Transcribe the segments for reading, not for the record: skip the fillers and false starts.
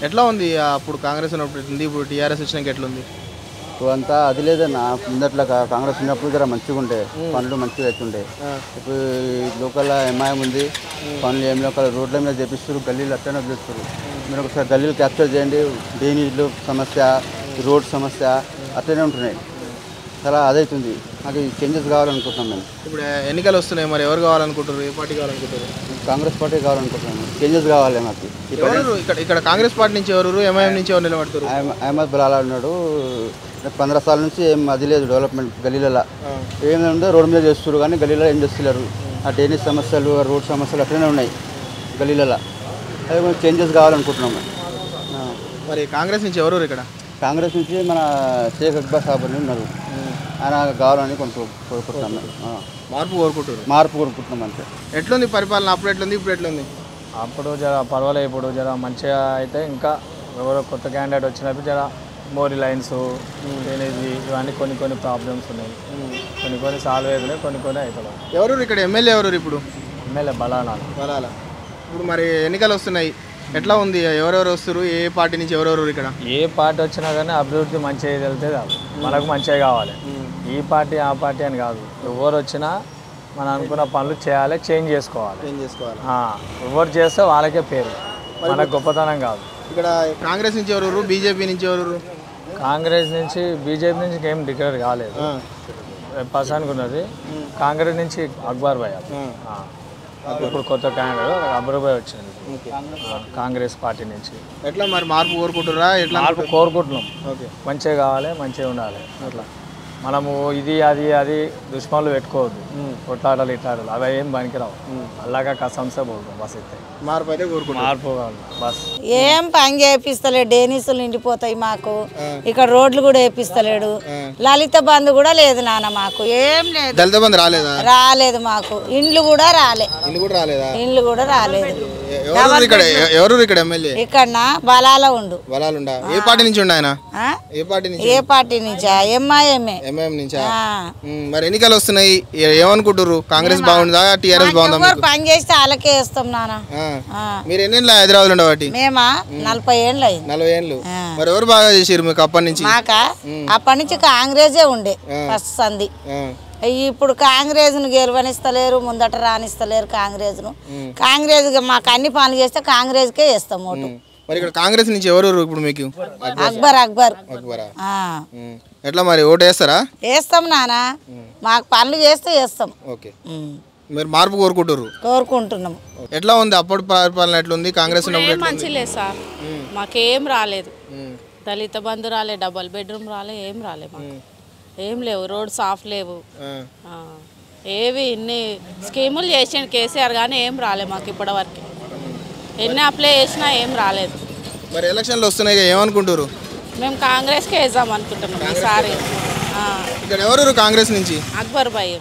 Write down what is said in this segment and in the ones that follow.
ఎట్లా ఉంది అప్పుడు కాంగ్రెస్ ఉన్నప్పుడు ఎట్లుంది, ఇప్పుడు టీఆర్ఎస్ వచ్చినాక ఎట్లుంది? ఇప్పుడు అంతా అది లేదన్న, ముందట్లా కాంగ్రెస్ ఉన్నప్పుడు జర మంచిగా ఉండే, పనులు మంచిగా అవుతుండే. ఇప్పుడు లోకల్ ఎంఐఎం ఉంది, పనులు ఏం లోకల్ రోడ్ల మీద చేపిస్తారు, గల్లీలు అట్లనే వదిలేస్తారు. మీరు ఒకసారి గల్లీలు క్యాప్చర్ చేయండి, డ్రైనేజీలు సమస్య, రోడ్ సమస్య అట్లనే ఉంటున్నాయి. చాలా అదవుతుంది. అది చేంజెస్ కావాలనుకుంటున్నాం మేము. ఇప్పుడు ఎన్నికలు వస్తున్నాయి, మరి ఎవరు కావాలనుకుంటారు, ఏ పార్టీ కావాలనుకుంటారు? కాంగ్రెస్ పార్టీ కావాలనుకుంటున్నాము. చేంజెస్ కావాలి మాకు. ఇక్కడ కాంగ్రెస్ పార్టీ నుంచి ఎవరు, ఎంఐఎం నుంచి ఎవరు నిలబడతారు? అహ్మద్ బలాలా ఉన్నాడు. 15 సార్ల నుంచి ఏం అది లేదు డెవలప్మెంట్ గల్లీలలో. ఏమైందో రోడ్డు మీద చేస్తారు కానీ గల్లీలో ఏం చేస్తలేరు. ఆ డ్రైనేజ్ సమస్యలు, రోడ్ సమస్యలు అట్లనే ఉన్నాయి గల్లీలలో. అదే మనం చేంజెస్ కావాలనుకుంటున్నాము. మరి కాంగ్రెస్ నుంచి ఎవరు ఇక్కడ? కాంగ్రెస్ నుంచి మన షేక్ అక్బర్ సాబ్ అని ఉన్నారు, ఆయన కావాలని కోరుకుంటున్నాం. మార్పు కోరుకుంటున్నారు. మార్పు కోరుకుంటున్నాం అంతే. ఎట్లుంది పరిపాలన? అప్పుడు ఎట్లుంది, ఇప్పుడు ఎట్లుంది? అప్పుడు జర పర్వాలేదు, ఇప్పుడు జర మంచిగా అయితే ఇంకా ఎవరో కొత్త క్యాండిడేట్ వచ్చినప్పుడు జర మోరీ లైన్స్, డ్రైనేజీ ఇవన్నీ కొన్ని ప్రాబ్లమ్స్ ఉన్నాయి. కొన్ని సాల్వ్ అవుతున్నాయి, కొన్ని అవుతున్నాయి. ఎవరు ఇక్కడ ఎమ్మెల్యే ఎవరు ఇప్పుడు? ఎమ్మెల్యే బలాలా. ఇప్పుడు మరి ఎన్నికలు వస్తున్నాయి, ఎట్లా ఉంది? ఎవరెవరు వస్తారు, ఏ పార్టీ నుంచి ఎవరెవరు ఇక్కడ? ఏ పార్టీ వచ్చినా కానీ అభివృద్ధి మంచిగా వెళ్తే కాదు, మనకు మంచిగా కావాలి. ఈ పార్టీ ఆ పార్టీ అని కాదు, ఎవరు వచ్చినా మనం అనుకున్న పనులు చేయాలి, చేంజ్ చేసుకోవాలి. ఎవరు చేస్తే వాళ్ళకే పేరు, మనకు గొప్పతనం కాదు. ఇక్కడ కాంగ్రెస్ నుంచి ఎవరు, బీజేపీ నుంచి ఎవరు? కాంగ్రెస్ నుంచి బీజేపీ నుంచి ఏం డిక్లేర్ కాలేదు, పర్సన్కి ఉన్నది. కాంగ్రెస్ నుంచి అక్బర్ భాయ్, ఇప్పుడు కొత్త క్యాండిడేట్ అక్బర్ భాయ్ వచ్చింది కాంగ్రెస్ పార్టీ నుంచి. ఎట్లా మరి మార్పు కోరుకుంటున్నారా? ఎట్లా మార్పు కోరుకుంటున్నాం, మంచిగా కావాలి, మంచిగా ఉండాలి. అట్లా మనము ఇది అది దుష్మన్లు పెట్టుకోవద్దు, కొట్లాటలు ఇట్లాటలు అవి ఏం పనికిరావు. అలాగా కసంసే పోతుంది బస్ అయితే మార్పు అయితే కోరుకుంటున్నాం. మార్పు కావాలి బస్. ఏం పని చేపిస్తలేడు, డేనిసులు నిండిపోతాయి మాకు. ఇక్కడ రోడ్లు కూడా వేపిస్తలేడు. లలిత బంధు కూడా లేదు నాన్న, మాకు ఏం లేదు. దళిత బంధు రాలేదా? రాలేదు మాకు. ఇండ్లు కూడా రాలే. ఇండ్లు కూడా రాలేదు. ఎవరు ఇక్కడ ఎమ్మెల్యే? ఇక్కడ బలాల ఉండు. బలాలుండా? ఏ పార్టీ నుంచి ఉండ ఆయన? ఏ పార్టీ నుంచా? ఎంఐఎం నుంచా? మరి ఎన్నికలు వస్తున్నాయి, ఏమనుకుంటారు? కాంగ్రెస్ బాగుందా, టీఆర్ఎస్ బాగుందా? పని చేస్తే వాళ్ళకే వేస్తాం నాన్న. మీరు ఎన్నేళ్ళు హైదరాబాద్ లో ఉండబట్టి? మేమా 40 ఏళ్ళు అయింది. 40 ఏళ్ళు. మరి ఎవరు బాగా చేసారు మీకు అప్పటి నుంచి? మాకా అప్పటి నుంచి కాంగ్రెసే ఉండే ఫస్ట్ సంధి. ఇప్పుడు కాంగ్రెస్ ను గెలవనిస్తలేరు, ముందట రానిస్తలేరు కాంగ్రెస్ ను. కాంగ్రెస్ మాకు అన్ని పనులు చేస్తే కాంగ్రెస్ కే వేస్తాం ఓటు. మరి ఇక్కడ కాంగ్రెస్ నుంచి ఎవరు ఇప్పుడు మీకు? అక్బర్. ఎట్లా మరి ఓటు వేస్తారా? వేస్తాం నాన్న, మాకు పనులు చేస్తే వేస్తాం. మీరు మార్పు కోరుకుంటున్నాం. ఎట్లా ఉంది అప్పుడు పరిపాలన? ఎట్లుంది కాంగ్రెస్? మంచి లేదు సార్, మాకేం రాలేదు. దళిత బంధు రాలే, డబల్ బెడ్రూమ్ రాలే, ఏం రాలే మాకు. ఏం లేవు, రోడ్ సాఫ్ లేవు, ఏవి ఇన్ని స్కీములు చేసిండు కేసీఆర్ కానీ ఏం రాలే మాకు ఇప్పటి వరకు. ఎన్ని అప్లై చేసినా ఏం రాలేదు. మరి ఎలక్షన్లు వస్తున్నాయి, ఏమనుకుంటారు? మేము కాంగ్రెస్కే వేద్దాం అనుకుంటున్నాం ఈసారి. ఇక్కడ ఎవరు కాంగ్రెస్ నుంచి? అక్బర్ భాయ్.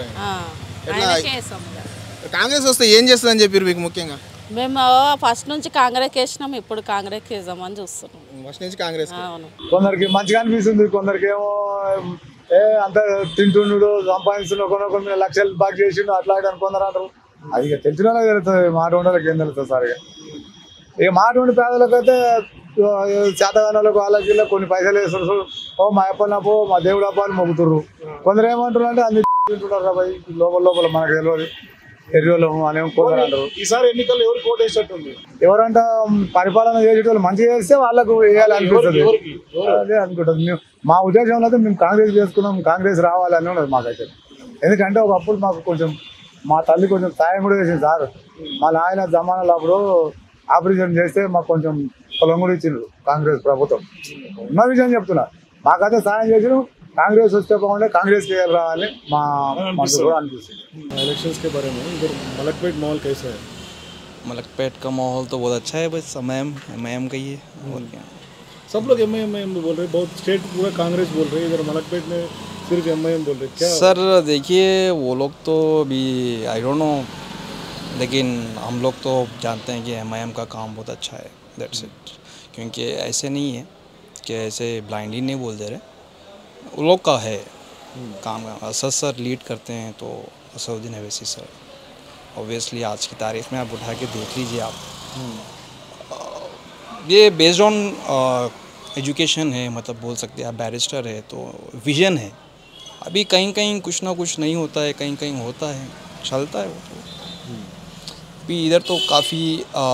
కాంగ్రెస్ వస్తే ఏం చేస్తుందని చెప్పారు మీకు ముఖ్యంగా? మేము ఫస్ట్ నుంచి కాంగ్రెస్ వేసినాం, ఇప్పుడు కాంగ్రెస్ వేద్దామని చూస్తున్నాం. ఫస్ట్ నుంచి కాంగ్రెస్. అవును. కొందరికి మంచిగా అనిపిస్తుంది, కొందరికి ఏమో అంత తింటుండు, సంపాదించుడు, కొన్ని లక్షలు బాగా చేసిండు అట్లా కొందరు అంటారు. అది ఇక తెలిసిన వాళ్ళకి తెలుస్తుంది, మాట ఉండడానికి ఏం తెలుస్తుంది సార్. ఇక మాట ఉండి పేదలకైతే శాతగానాలకు వాళ్ళకి కొన్ని పైసలు వేస్తారు. మా అప్పనపో మా దేవుడు అప్పాలు మొక్కుతుర్రు. కొందరు ఏమంటారు అంటే అన్ని తింటున్నారు రాబాయి, లోపల మనకు తెలియదు ఎర్రోళ్ళము అనేమో కొందరు అంటారు. ఈసారి ఎన్నికల్లో ఎవరు కోట్ వేసేటట్టుంది? ఎవరంట పరిపాలన చేసేటోళ్ళు మంచిగా చేస్తే వాళ్ళకు వేయాలనిపిస్తుంది, అదే అనుకుంటుంది. మా ఉద్దేశంలో అయితే మేము కాంగ్రెస్ చేసుకున్నాం, కాంగ్రెస్ రావాలని ఉన్నది మాకైతే. ఎందుకంటే ఒకప్పుడు మాకు కొంచెం మా తల్లి కొంచెం సాయం కూడా చేసింది సార్. మా నాయన జమానాలు అప్పుడు ఆపరేషన్ చేస్తే మాకు కొంచెం పొలం కూడా ఇచ్చిండ్రు కాంగ్రెస్ ప్రభుత్వం. ఉన్న విషయం చెప్తున్నా, మాకైతే సాయం చేసిన कांग्रेस वस्ते बागुंटे कांग्रेस के रावाली मा मनसु కూడా అనిపిస్తుంది। इलेक्शंस के बारे में इधर मलकपेट माहौल कैसा है? मलकपेट का माहौल तो बहुत अच्छा है, बस एमआईएम का ही है और क्या। सब लोग एमआईएम बोल रहे, बहुत स्टेट पूरा कांग्रेस बोल रहे, इधर मलकपेट में सिर्फ एमआईएम बोल रहे। क्या सर देखिए वो लोग तो भी आई डोंट नो, लेकिन हम लोग तो जानते हैं कि एमआईएम का काम बहुत अच्छा है, दैट्स इट। क्योंकि ऐसे नहीं है कि ऐसे ब्लाइंडली नहीं बोल दे रहे, वो लोग का है काम। असद सर लीड करते हैं तो असदुद्दीन अवैसी सर ऑब्वियसली आज की तारीख में आप उठा के देख लीजिए आप, ये बेस्ड ऑन एजुकेशन है, मतलब बोल सकते हैं आप बैरिस्टर है तो विजन है। अभी कहीं कहीं कुछ ना कुछ नहीं होता है, कहीं कहीं होता है, चलता है वो तो। अभी इधर तो काफ़ी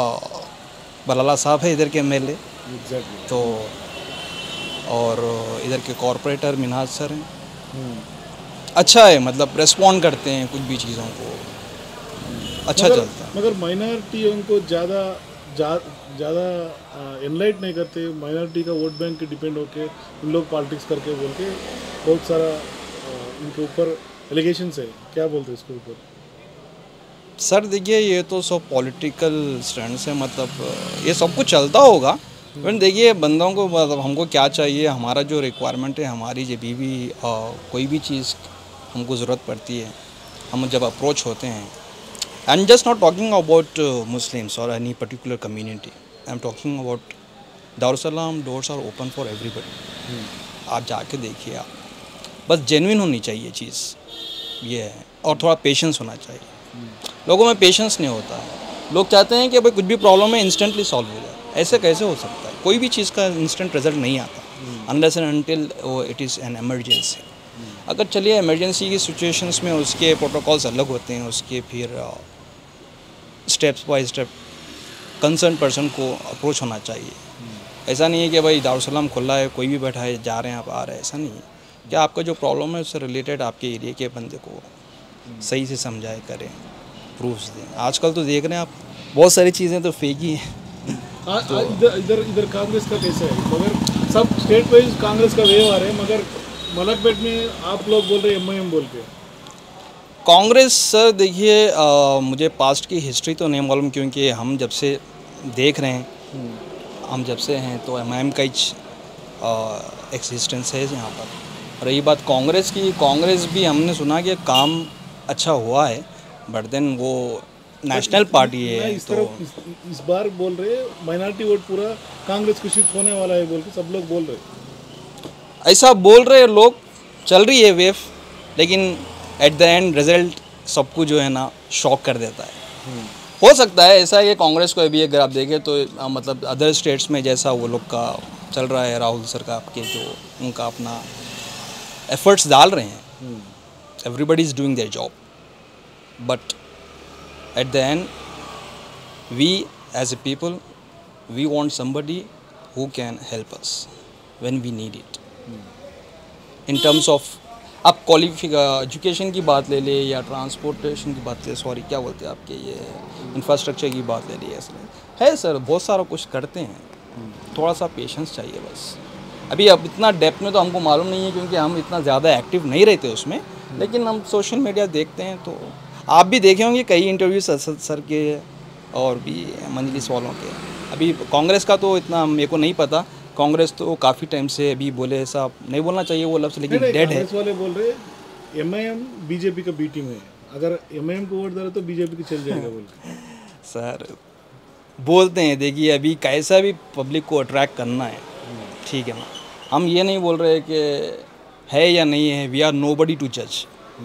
बलाला साहब है इधर के एमएलए तो, और इधर के कॉरपोरेटर मिनहाज सर हैं। अच्छा है, मतलब रेस्पॉन्ड करते हैं कुछ भी चीज़ों को, अच्छा चलता है। मगर माइनॉरिटी उनको ज़्यादा एनलाइट नहीं करते। माइनॉरिटी का वोट बैंक के डिपेंड होके उन लोग पॉलिटिक्स करके बोल के बहुत सारा उनके ऊपर एलिगेशंस है। क्या बोलते हैं इसके ऊपर? सर देखिए ये तो सब पॉलिटिकल स्टैंड है, मतलब ये सब कुछ चलता होगा। पर देखिए बंदों को, मतलब हमको क्या चाहिए, हमारा जो रिक्वायरमेंट है, हमारी जब भी कोई भी चीज़ हमको ज़रूरत पड़ती है, हम जब अप्रोच होते हैं, I am just not talking about Muslims और any particular community, I am talking about Darussalam doors are open for everybody. आप जाके देखिए, आप बस जेन्युइन होनी चाहिए चीज़, ये है। और थोड़ा पेशेंस होना चाहिए। लोगों में पेशेंस नहीं होता है। लोग चाहते हैं कि भाई कुछ भी प्रॉब्लम है इंस्टेंटली सॉल्व हो जाए। ऐसे कैसे हो सकता है? कोई भी चीज़ का इंस्टेंट रिजल्ट नहीं आता unless and until it is an emergency. अगर चलिए इमरजेंसी की सिचुएशंस में उसके प्रोटोकॉल्स अलग होते हैं, उसके फिर steps by step concern person को अप्रोच होना चाहिए। ऐसा नहीं है कि भाई दारुसलाम खुला है, कोई भी बैठा है, जा रहे हैं आप, आ रहे हैं, ऐसा नहीं है। क्या आपका जो प्रॉब्लम है उससे रिलेटेड आपके एरिया के बंदे को सही से समझाए, करें, प्रूफ्स दें। आजकल तो देख रहे हैं आप, बहुत सारी चीज़ें तो फेक ही हैं। तो इधर कांग्रेस का कैसा है? मगर सब स्टेट वाइज कांग्रेस का वेव आ रहा है, मगर मलकपेट में आप लोग बोल रहे हैं एमआईएम बोल के। कांग्रेस सर देखिए, मुझे पास्ट की हिस्ट्री तो नहीं मालूम, क्योंकि हम जब से देख रहे हैं, हम जब से हैं तो एमआईएम का ही एग्जिस्टेंस है यहाँ पर। रही बात कांग्रेस की, कांग्रेस भी हमने सुना कि काम अच्छा हुआ है, बट देन वो नेशनल पार्टी है इस बार बोल रहे माइनॉरिटी वोट पूरा कांग्रेस को शिफ्ट होने वाला है बोल के सब लोग बोल रहे। ऐसा बोल रहे लोग, चल रही है वेव, लेकिन एट द एंड रिजल्ट सबको जो है ना शॉक कर देता है। हो सकता है ऐसा है कि कांग्रेस को अभी अगर आप देखें तो मतलब अदर स्टेट्स में जैसा वो लोग का चल रहा है, राहुल सर का आपके जो उनका अपना एफर्ट्स डाल रहे हैं, everybody is doing their job, but at the end we as a people we want somebody who can help us when we need it in terms of आप एजुकेशन की बात ले ले या ट्रांसपोर्टेशन की बात ले, सॉरी क्या बोलते हैं आपके ये इंफ्रास्ट्रक्चर की बात ले ली, ऐसा है सर, बहुत सारा कुछ करते हैं, थोड़ा सा पेशेंस चाहिए बस। अभी अब इतना डेप्थ में तो हमको मालूम नहीं है क्योंकि हम इतना ज़्यादा एक्टिव नहीं रहते उसमें, लेकिन हम सोशल मीडिया देखते हैं तो आप भी देखे होंगे कई इंटरव्यूज सर के और भी मंजलिस वालों के। अभी कांग्रेस का तो इतना मेरे को नहीं पता, कांग्रेस तो काफ़ी टाइम से अभी बोले ऐसा नहीं बोलना चाहिए वो लफ्ज़, लेकिन डेड है। कांग्रेस वाले बोल रहे एमआईएम बीजेपी का बी टीम है, अगर एमआईएम को वोट दे रहे तो बीजेपी को चल जाएगा बोल के। सर बोलते हैं, देखिए अभी कैसा भी पब्लिक को अट्रैक्ट करना है, ठीक है ना, हम ये नहीं बोल रहे कि है या नहीं है, वी आर नोबडी टू जज।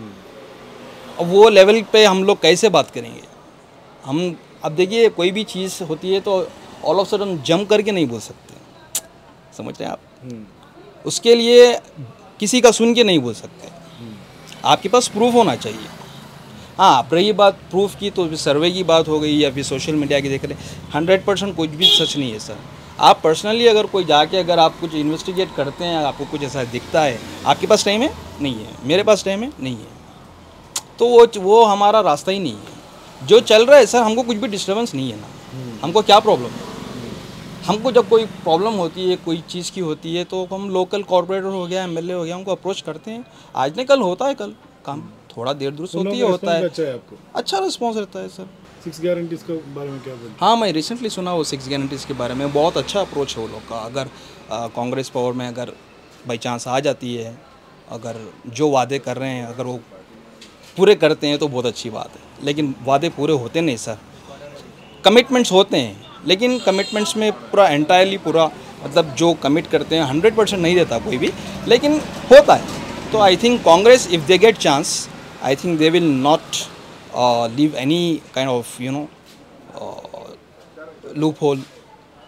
अब वो लेवल पे हम लोग कैसे बात करेंगे हम? अब देखिए कोई भी चीज़ होती है तो ऑल ऑफ सडन जंप करके नहीं बोल सकते, समझ रहे हैं आप? उसके लिए किसी का सुन के नहीं बोल सकते, आपके पास प्रूफ होना चाहिए। हाँ, अब रही बात प्रूफ की तो सर्वे की बात हो गई या फिर सोशल मीडिया की देख रहे, 100% कुछ भी सच नहीं है सर। आप पर्सनली अगर कोई जाके अगर आप कुछ इन्वेस्टिगेट करते हैं, आपको कुछ ऐसा दिखता है, आपके पास टाइम है? नहीं है। मेरे पास टाइम है? नहीं है। तो वो हमारा रास्ता ही नहीं है। जो चल रहा है सर, हमको कुछ भी डिस्टर्बेंस नहीं है ना, हमको क्या प्रॉब्लम है? हमको जब कोई प्रॉब्लम होती है, कोई चीज़ की होती है, तो हम लोकल कॉर्पोरेटर हो गया, एमएलए हो गया, उनको अप्रोच करते हैं। आज नहीं कल होता है, कल काम थोड़ा देर दुरुस्त होती है, होता है, अच्छा रिस्पॉन्स रहता है सर। 6 गारंटीज़ के बारे में क्या बोलते? हाँ, मैं रिसेंटली सुना वो 6 गारंटीज़ के बारे में, बहुत अच्छा अप्रोच है वो लोग का। अगर कांग्रेस पावर में अगर बाई चांस आ जाती है, अगर जो वादे कर रहे हैं अगर वो पूरे करते हैं तो बहुत अच्छी बात है, लेकिन वादे पूरे होते नहीं सर। कमिटमेंट्स होते हैं, लेकिन कमिटमेंट्स में पूरा एंटायरली पूरा मतलब जो कमिट करते हैं 100% नहीं देता कोई भी, लेकिन होता है। तो I think Congress if they get chance, I think they will not leave any kind of loophole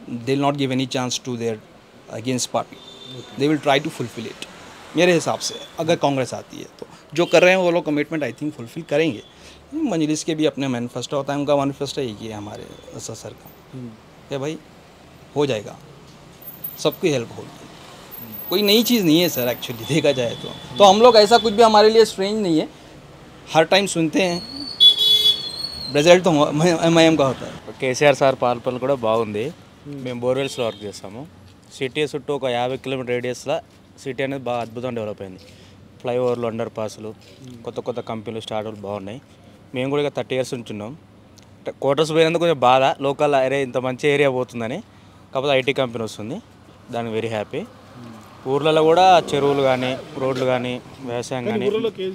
they will not give any chance to their against party. They will try to fulfill it. मेरे हिसाब से अगर कांग्रेस आती है तो जो कर रहे हैं वो लोग कमिटमेंट आई थिंक फुलफिल करेंगे। मजलिस के भी अपने मैनिफेस्टो होता है, उनका मैनिफेस्टो एक ही है हमारे सर का कि भाई हो जाएगा, सबकी हेल्प होगी। कोई नई चीज़ नहीं है सर एक्चुअली देखा जाए तो हम लोग ऐसा कुछ भी हमारे लिए स्ट्रेंज नहीं है, हर टाइम सुनते हैं, रिजल्ट तो MIM का होता है। కేసీఆర్ సార్ పాలన కూడా బాగుంది। మేము బోర్వెల్స్లో వర్క్ చేస్తాము। సిటీ చుట్టూ ఒక 50 కిలోమీటర్ రేడియస్లో సిటీ అనేది బాగా అద్భుతంగా డెవలప్ అయింది। ఫ్లైఓవర్లు, అండర్ పాస్లు, కొత్త కొత్త కంపెనీలు స్టార్ట్అప్లు బాగున్నాయి। మేము కూడా ఇక 30 ఇయర్స్ నుంచి ఉన్నాం। క్వార్టర్స్ పోయినందుకు కొంచెం బాధ, లోకల్ ఏరియా ఇంత మంచి ఏరియా పోతుందని, కాకపోతే ఐటీ కంపెనీ వస్తుంది, దానికి వెరీ హ్యాపీ। ఊర్లలో కూడా చెరువులు కానీ, రోడ్లు కానీ, వ్యవసాయం కానీ,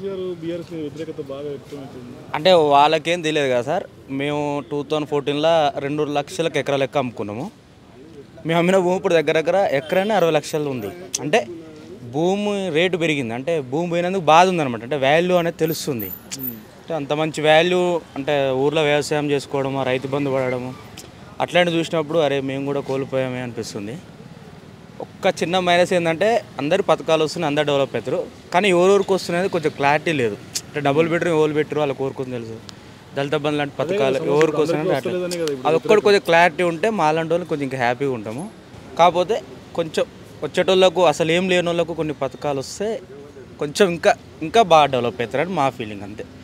అంటే వాళ్ళకేం తెలియదు కదా సార్। మేము 2014లో 2 లక్షలకు ఎకరా లెక్క అమ్ముకున్నాము। మేము అమ్మిన భూమి ఇప్పుడు దగ్గర దగ్గర ఎకరానే 60 లక్షలు ఉంది। అంటే భూమి రేటు పెరిగింది, అంటే భూమి పోయినందుకు బాధ ఉందన్నమాట, అంటే వాల్యూ అనేది తెలుస్తుంది। అంటే అంత మంచి వాల్యూ, అంటే ఊర్లో వ్యవసాయం చేసుకోవడము, రైతు బంధు పడడము, అట్లాంటివి చూసినప్పుడు అరే మేము కూడా కోల్పోయామే అనిపిస్తుంది। ఒక్క చిన్న మైనస్ ఏంటంటే అందరు పథకాలు వస్తున్నాయి, అందరు డెవలప్ అవుతారు, కానీ ఎవరెవరికి వస్తున్నది కొంచెం క్లారిటీ లేదు। అంటే డబుల్ బెడ్రూమ్ ఎవరు పెట్టరు వాళ్ళకి కోరుకుంది తెలుసు, దళిత బంధు లాంటి పథకాలు ఎవరికి వస్తున్నాయి అట్లా, అది ఒక్కటి కొంచెం క్లారిటీ ఉంటే మాలాంటి వాళ్ళు కొంచెం ఇంకా హ్యాపీగా ఉంటాము। కాకపోతే కొంచెం వచ్చేటోళ్ళకు, అసలు ఏం లేని వాళ్ళకు కొన్ని పథకాలు వస్తే కొంచెం ఇంకా బాగా డెవలప్ అవుతారని మా ఫీలింగ్ అంతే।